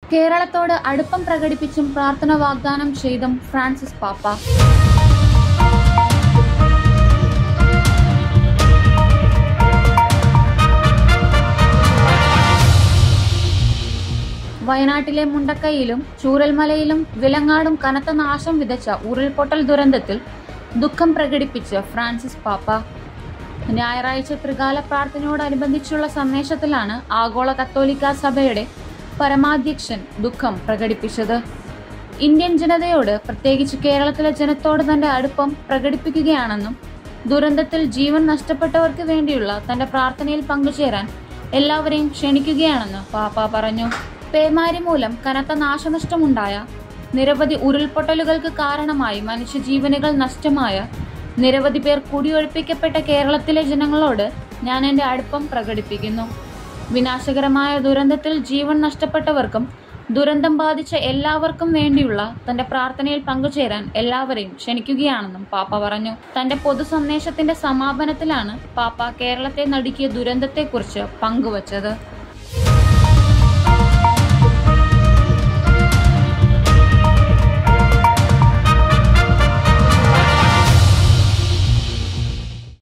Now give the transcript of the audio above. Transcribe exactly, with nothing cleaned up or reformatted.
കേരളത്തോട് അടുപ്പം പ്രകടിപ്പിച്ചും പ്രാർത്ഥന വാഗ്ദാനം ചെയ്തും ഫ്രാൻസിസ് പാപ്പ. വയനാട്ടിലെ മുണ്ടക്കൈയിലും ചൂരൽമലയിലും വിലങ്ങാടും കനത്ത നാശം വിതച്ച ഉരുൾപൊട്ടൽ ദുരന്തത്തിൽ ദുഃഖം പ്രകടിപ്പിച്ച് ഫ്രാൻസിസ് പാപ്പ. ഞായറാഴ്ച ത്രികാല പ്രാർത്ഥനയോടനുബന്ധിച്ചുള്ള സന്ദേശത്തിലാണ് ആഗോള കത്തോലിക്ക സഭയുടെ പരമാധ്യക്ഷൻ ദുഃഖം പ്രകടിപ്പിച്ചത്. ഇന്ത്യൻ ജനതയോട്, പ്രത്യേകിച്ച് കേരളത്തിലെ ജനത്തോട് തന്റെ അടുപ്പം പ്രകടിപ്പിക്കുകയാണെന്നും ദുരന്തത്തിൽ ജീവൻ നഷ്ടപ്പെട്ടവർക്ക് വേണ്ടിയുള്ള തന്റെ പ്രാർത്ഥനയിൽ പങ്കുചേരാൻ എല്ലാവരെയും ക്ഷണിക്കുകയാണെന്ന് പാപ്പ പറഞ്ഞു. പേമാരി മൂലം കനത്ത നാശനഷ്ടമുണ്ടായ, നിരവധി ഉരുൾപൊട്ടലുകൾക്ക് കാരണമായി മനുഷ്യജീവനുകൾ നഷ്ടമായ, നിരവധി പേർ കുടിയൊഴിപ്പിക്കപ്പെട്ട കേരളത്തിലെ ജനങ്ങളോട് ഞാൻ എൻ്റെ അടുപ്പം പ്രകടിപ്പിക്കുന്നു. വിനാശകരമായ ദുരന്തത്തിൽ ജീവൻ നഷ്ടപ്പെട്ടവർക്കും ദുരന്തം ബാധിച്ച എല്ലാവർക്കും വേണ്ടിയുള്ള തന്റെ പ്രാർത്ഥനയിൽ പങ്കുചേരാൻ എല്ലാവരെയും ക്ഷണിക്കുകയാണെന്നും പാപ്പ പറഞ്ഞു. തന്റെ പൊതു സന്ദേശത്തിന്റെ സമാപനത്തിലാണ് പാപ്പ കേരളത്തെ നടുക്കിയ ദുരന്തത്തെക്കുറിച്ച് പങ്കുവച്ചത്.